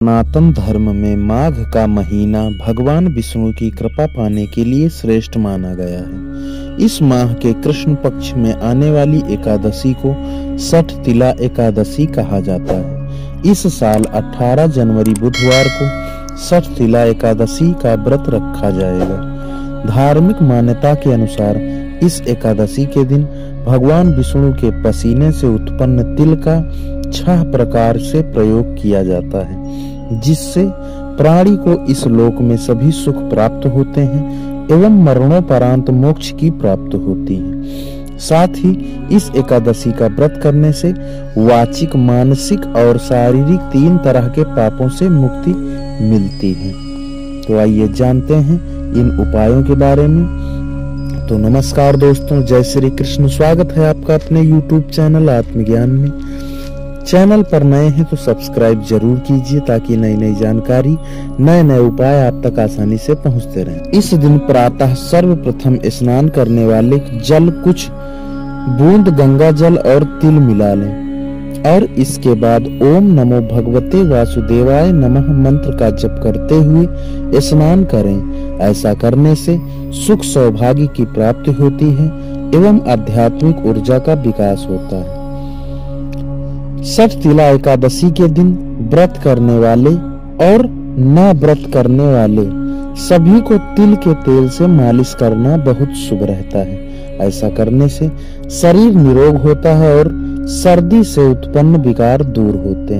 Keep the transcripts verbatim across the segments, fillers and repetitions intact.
सनातन धर्म में माघ का महीना भगवान विष्णु की कृपा पाने के लिए श्रेष्ठ माना गया है। इस माह के कृष्ण पक्ष में आने वाली एकादशी को सठ तिला एकादशी कहा जाता है। इस साल अठारह जनवरी बुधवार को सठ तिला एकादशी का व्रत रखा जाएगा। धार्मिक मान्यता के अनुसार इस एकादशी के दिन भगवान विष्णु के पसीने से उत्पन्न तिल का छह प्रकार से प्रयोग किया जाता है, जिससे प्राणी को इस लोक में सभी सुख प्राप्त होते हैं एवं मरणोपरांत मोक्ष की प्राप्ति होती है। साथ ही इस एकादशी का व्रत करने से वाचिक, मानसिक और शारीरिक तीन तरह के पापों से मुक्ति मिलती है। तो आइए जानते हैं इन उपायों के बारे में। तो नमस्कार दोस्तों, जय श्री कृष्ण। स्वागत है आपका अपने यूट्यूब चैनल आत्मज्ञान में। चैनल पर नए हैं तो सब्सक्राइब जरूर कीजिए ताकि नई नई जानकारी, नए नए उपाय आप तक आसानी से पहुंचते रहें। इस दिन प्रातः सर्वप्रथम स्नान करने वाले जल कुछ बूंद गंगा जल और तिल मिला लें और इसके बाद ओम नमो भगवते वासुदेवाय नमः मंत्र का जप करते हुए स्नान करें। ऐसा करने से सुख सौभाग्य की प्राप्ति होती है एवं आध्यात्मिक ऊर्जा का विकास होता है। सठ तिला एकादशी के दिन व्रत करने वाले और न व्रत करने वाले सभी को तिल के तेल से मालिश करना बहुत शुभ रहता है। ऐसा करने से शरीर निरोग होता है और सर्दी से उत्पन्न विकार दूर होते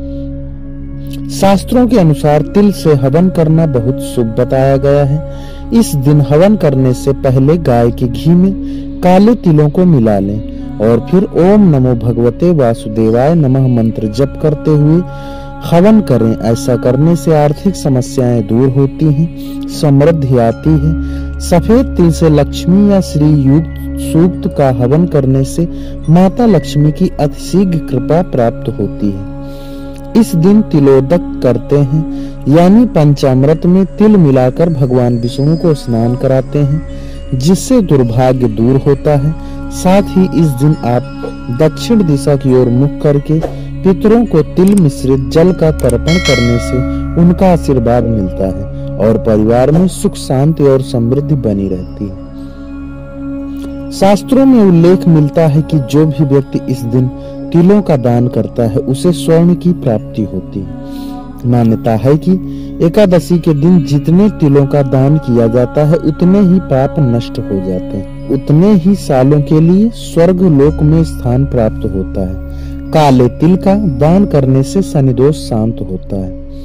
हैं। शास्त्रों के अनुसार तिल से हवन करना बहुत शुभ बताया गया है। इस दिन हवन करने से पहले गाय के घी में काले तिलों को मिला लें और फिर ओम नमो भगवते वासुदेवाय नमः मंत्र जप करते हुए हवन करें। ऐसा करने से आर्थिक समस्याएं दूर होती हैं, समृद्धि आती है। सफेद तिल से लक्ष्मी या श्री युक्त सूक्त का हवन करने से माता लक्ष्मी की अतिशीघ्र कृपा प्राप्त होती है। इस दिन तिलोदक करते हैं, यानी पंचामृत में तिल मिलाकर भगवान विष्णु को स्नान कराते हैं, जिससे दुर्भाग्य दूर होता है। साथ ही इस दिन आप दक्षिण दिशा की ओर मुख करके पितरों को तिल मिश्रित जल का तर्पण करने से उनका आशीर्वाद मिलता है और परिवार में सुख शांति और समृद्धि बनी रहती है। शास्त्रों में उल्लेख मिलता है कि जो भी व्यक्ति इस दिन तिलों का दान करता है उसे स्वर्ण की प्राप्ति होती है। मान्यता है कि एकादशी के दिन जितने तिलों का दान किया जाता है उतने ही पाप नष्ट हो जाते हैं, उतने ही सालों के लिए स्वर्ग लोक में स्थान प्राप्त होता है। काले तिल का दान करने से शनिदोष शांत होता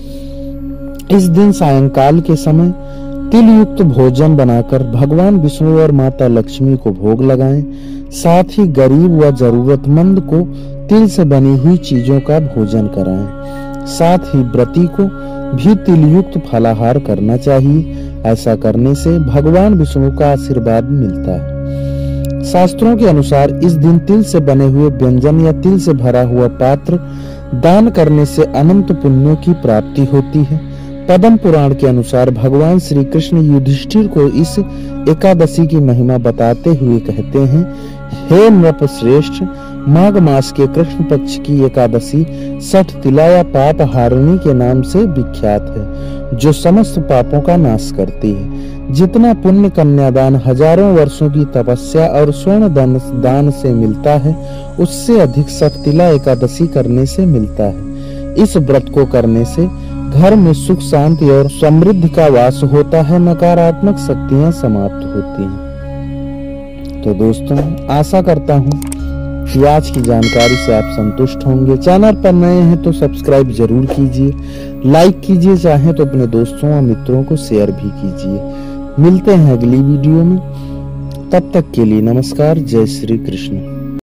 है। इस दिन सायंकाल के समय तिल युक्त भोजन बनाकर भगवान विष्णु और माता लक्ष्मी को भोग लगाएं। साथ ही गरीब व जरूरतमंद को तिल से बनी हुई चीजों का भोजन कराएं। साथ ही व्रती को भी तिल युक्त फलाहार करना चाहिए। ऐसा करने से भगवान विष्णु का आशीर्वाद मिलता है। शास्त्रों के अनुसार इस दिन तिल से बने हुए व्यंजन या तिल से भरा हुआ पात्र दान करने से अनंत पुण्यों की प्राप्ति होती है। पद्म पुराण के अनुसार भगवान श्री कृष्ण युधिष्ठिर को इस एकादशी की महिमा बताते हुए कहते हैं, हे नृप श्रेष्ठ, माघ मास के कृष्ण पक्ष की एकादशी सठ तिला या पाप हारिणी के नाम से विख्यात है, जो समस्त पापों का नाश करती है। जितना पुण्य कन्यादान हजारों वर्षों की तपस्या और स्वर्ण दान दान से मिलता है, उससे अधिक सठ तिला एकादशी करने से मिलता है। इस व्रत को करने से घर में सुख शांति और समृद्धि का वास होता है, नकारात्मक शक्तियां समाप्त होती हैं। तो दोस्तों, आशा करता हूँ कि आज की जानकारी से आप संतुष्ट होंगे। चैनल पर नए हैं तो सब्सक्राइब जरूर कीजिए, लाइक कीजिए, चाहे तो अपने दोस्तों और मित्रों को शेयर भी कीजिए। मिलते हैं अगली वीडियो में, तब तक के लिए नमस्कार। जय श्री कृष्ण।